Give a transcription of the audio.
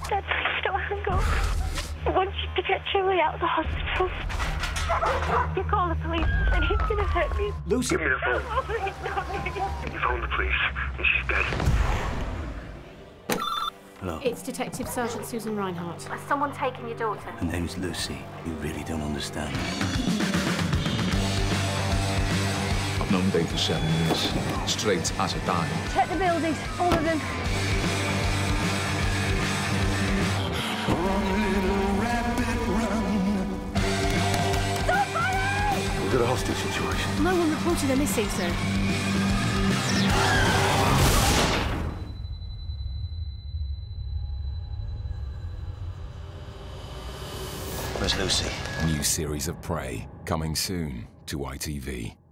Dad, please don't hang up. I want you to get Julie out of the hospital. You call the police and he's going to hurt me. Lucy! Give me the phone. Oh, please, no. You phone the police and she's dead. Hello. It's Detective Sergeant Susan Reindhart. Has someone taken your daughter? Her name's Lucy. You really don't understand. I've known Dave for 7 years. Straight as a dime. Check the buildings, all of them. We've got a hostage situation. No one reported her missing, sir. Where's Lucy? New series of Prey, coming soon to ITV.